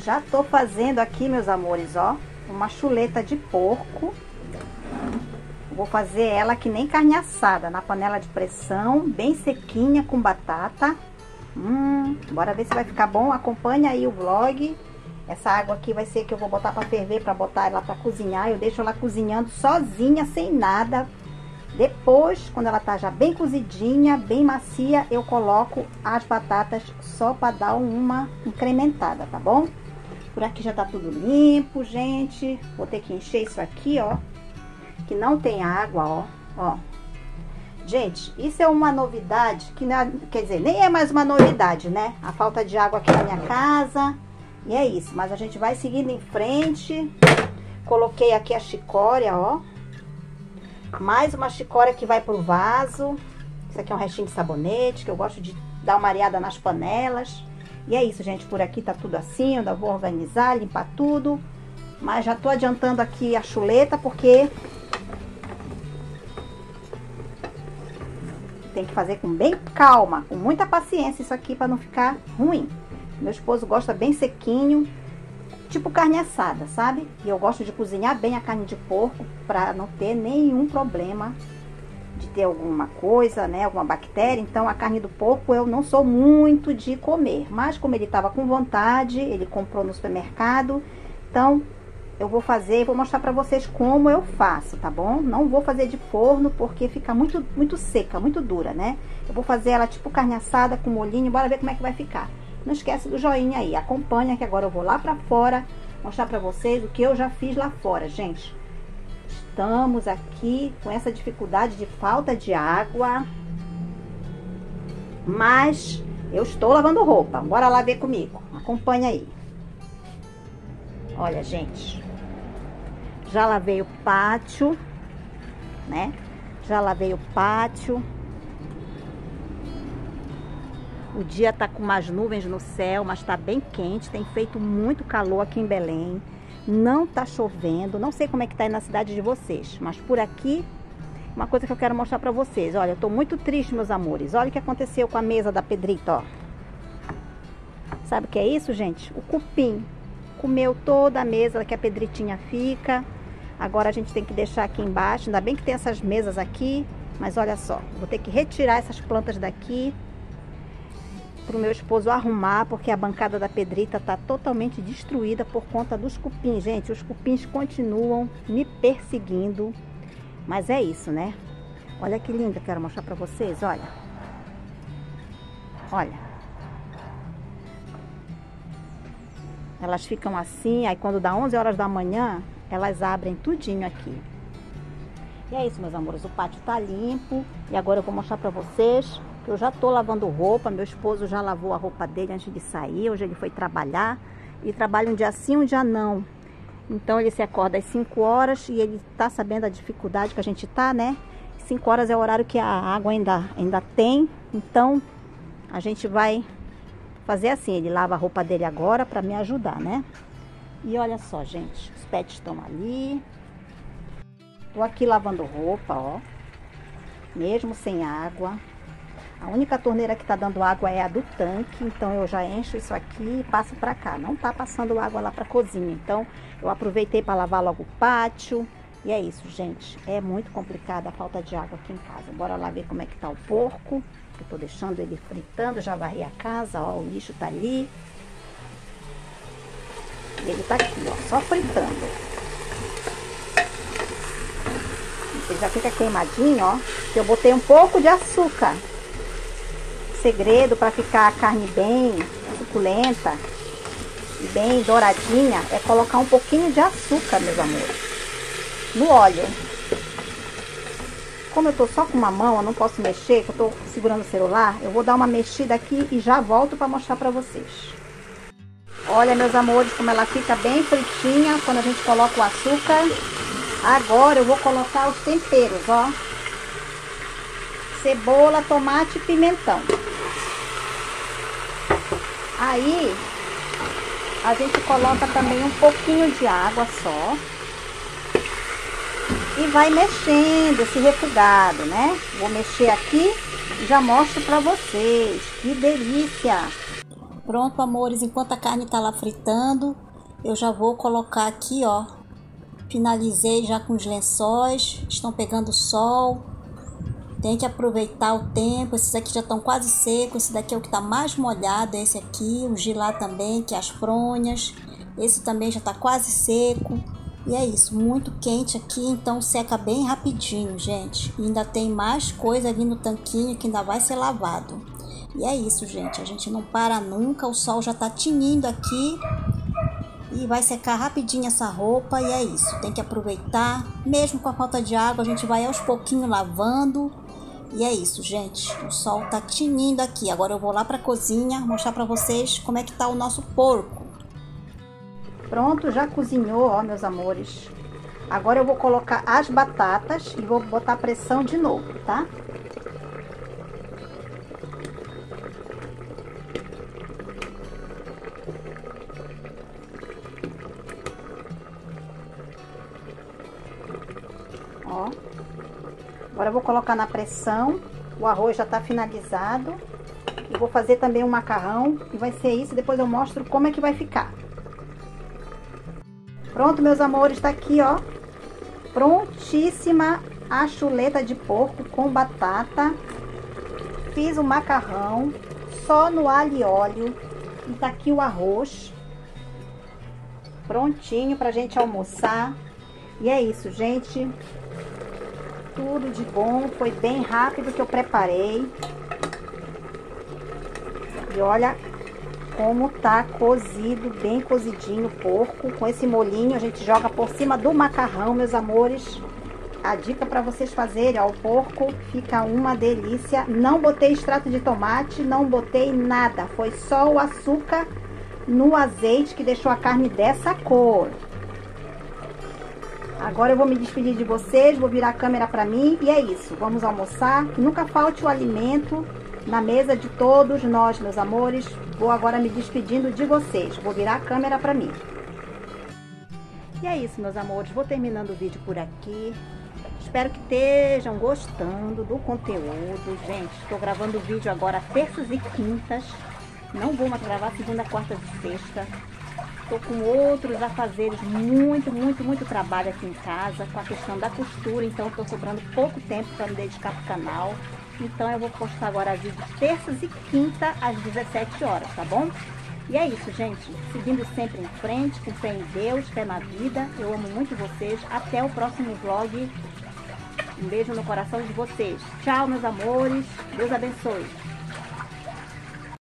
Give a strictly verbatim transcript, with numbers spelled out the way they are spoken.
Já tô fazendo aqui, meus amores, ó, uma chuleta de porco. Vou fazer ela que nem carne assada, na panela de pressão, bem sequinha, com batata. Hum, bora ver se vai ficar bom. Acompanha aí o vlog. Essa água aqui vai ser que eu vou botar pra ferver, pra botar ela pra cozinhar. Eu deixo ela cozinhando sozinha, sem nada. Depois, quando ela tá já bem cozidinha, bem macia, eu coloco as batatas só pra dar uma incrementada, tá bom? Por aqui já tá tudo limpo, gente. Vou ter que encher isso aqui, ó, que não tem água, ó, ó. Gente, isso é uma novidade, que não, quer dizer, nem é mais uma novidade, né? A falta de água aqui na minha casa. E é isso, mas a gente vai seguindo em frente. Coloquei aqui a chicória, ó. Mais uma chicória que vai pro vaso. Isso aqui é um restinho de sabonete, que eu gosto de dar uma areada nas panelas. E é isso, gente, por aqui tá tudo assim. Eu ainda vou organizar, limpar tudo. Mas já tô adiantando aqui a chuleta, porque tem que fazer com bem calma, com muita paciência isso aqui para não ficar ruim. Meu esposo gosta bem sequinho, tipo carne assada, sabe? E eu gosto de cozinhar bem a carne de porco para não ter nenhum problema de ter alguma coisa, né? Alguma bactéria. Então a carne do porco eu não sou muito de comer. Mas como ele estava com vontade, ele comprou no supermercado. Então eu vou fazer e vou mostrar pra vocês como eu faço, tá bom? Não vou fazer de forno porque fica muito, muito seca, muito dura, né? Eu vou fazer ela tipo carne assada com molhinho, bora ver como é que vai ficar. Não esquece do joinha aí, acompanha que agora eu vou lá pra fora mostrar pra vocês o que eu já fiz lá fora, gente. Estamos aqui com essa dificuldade de falta de água, mas eu estou lavando roupa, bora lá ver comigo, acompanha aí. Olha, gente, já lavei o pátio, né? Já lavei o pátio. O dia tá com umas nuvens no céu, mas tá bem quente. Tem feito muito calor aqui em Belém. Não tá chovendo. Não sei como é que tá aí na cidade de vocês, mas por aqui, uma coisa que eu quero mostrar pra vocês. Olha, eu tô muito triste, meus amores. Olha o que aconteceu com a mesa da Pedrita, ó. Sabe o que é isso, gente? O cupim comeu toda a mesa que a Pedritinha fica. Agora a gente tem que deixar aqui embaixo. Ainda bem que tem essas mesas aqui. Mas olha só, vou ter que retirar essas plantas daqui para o meu esposo arrumar, porque a bancada da Pedrita tá totalmente destruída por conta dos cupins. Gente, os cupins continuam me perseguindo. Mas é isso, né? Olha que linda, quero mostrar para vocês, olha. Olha. Elas ficam assim, aí quando dá onze horas da manhã, elas abrem tudinho aqui. E é isso, meus amores, o pátio tá limpo. E agora eu vou mostrar pra vocês que eu já tô lavando roupa. Meu esposo já lavou a roupa dele antes de sair. Hoje ele foi trabalhar. E trabalha um dia sim, um dia não. Então ele se acorda às cinco horas e ele tá sabendo a dificuldade que a gente tá, né? cinco horas é o horário que a água ainda, ainda tem. Então a gente vai fazer assim, ele lava a roupa dele agora pra me ajudar, né? E olha só, gente, os pets estão ali. Tô aqui lavando roupa, ó. Mesmo sem água. A única torneira que tá dando água é a do tanque. Então eu já encho isso aqui e passo pra cá. Não tá passando água lá pra cozinha. Então eu aproveitei pra lavar logo o pátio. E é isso, gente. É muito complicada a falta de água aqui em casa. Bora lá ver como é que tá o porco. Eu tô deixando ele fritando, já varri a casa, ó, o lixo tá ali. E ele tá aqui, ó, só fritando. Ele já fica queimadinho, ó, que eu botei um pouco de açúcar. O segredo para ficar a carne bem suculenta e bem douradinha é colocar um pouquinho de açúcar, meus amores, no óleo. Como eu tô só com uma mão, eu não posso mexer, que eu tô segurando o celular, eu vou dar uma mexida aqui e já volto para mostrar para vocês. Olha, meus amores, como ela fica bem fritinha quando a gente coloca o açúcar. Agora eu vou colocar os temperos, ó. Cebola, tomate e pimentão. Aí, a gente coloca também um pouquinho de água só. E vai mexendo esse refogado, né? Vou mexer aqui e já mostro pra vocês. Que delícia! Pronto, amores, enquanto a carne tá lá fritando, eu já vou colocar aqui, ó. Finalizei já com os lençóis, estão pegando sol. Tem que aproveitar o tempo. Esses aqui já estão quase secos. Esse daqui é o que tá mais molhado, esse aqui. O gilá também, que é as fronhas. Esse também já tá quase seco. E é isso, muito quente aqui, então seca bem rapidinho, gente. E ainda tem mais coisa ali no tanquinho que ainda vai ser lavado. E é isso, gente, a gente não para nunca. O sol já tá tinindo aqui. E vai secar rapidinho essa roupa, e é isso. Tem que aproveitar. Mesmo com a falta de água, a gente vai aos pouquinhos lavando. E é isso, gente. O sol tá tinindo aqui. Agora eu vou lá pra cozinha mostrar pra vocês como é que tá o nosso porco. Pronto, já cozinhou, ó, meus amores. Agora eu vou colocar as batatas e vou botar pressão de novo, tá? Ó. Agora eu vou colocar na pressão. O arroz já tá finalizado. E vou fazer também um macarrão. E vai ser isso, depois eu mostro como é que vai ficar. Pronto, meus amores, tá aqui, ó. Prontíssima a chuleta de porco com batata. Fiz o macarrão só no alho e óleo. E tá aqui o arroz. Prontinho pra gente almoçar. E é isso, gente. Tudo de bom. Foi bem rápido que eu preparei. E olha como tá cozido, bem cozidinho o porco. Com esse molhinho a gente joga por cima do macarrão, meus amores. A dica para vocês fazerem, ó, o porco fica uma delícia. Não botei extrato de tomate, não botei nada. Foi só o açúcar no azeite que deixou a carne dessa cor. Agora eu vou me despedir de vocês, vou virar a câmera para mim e é isso. Vamos almoçar, que nunca falte o alimento na mesa de todos nós, meus amores. Vou agora me despedindo de vocês. Vou virar a câmera para mim. E é isso, meus amores. Vou terminando o vídeo por aqui. Espero que estejam gostando do conteúdo. Gente, estou gravando o vídeo agora terças e quintas. Não vou mais gravar segunda, quarta e sexta. Estou com outros afazeres, muito, muito, muito trabalho aqui em casa, com a questão da costura. Então, estou sobrando pouco tempo para me dedicar para o canal. Então eu vou postar agora vídeos terças e quinta às dezessete horas, tá bom? E é isso, gente. Seguindo sempre em frente, com fé em Deus, fé na vida. Eu amo muito vocês. Até o próximo vlog. Um beijo no coração de vocês. Tchau, meus amores. Deus abençoe.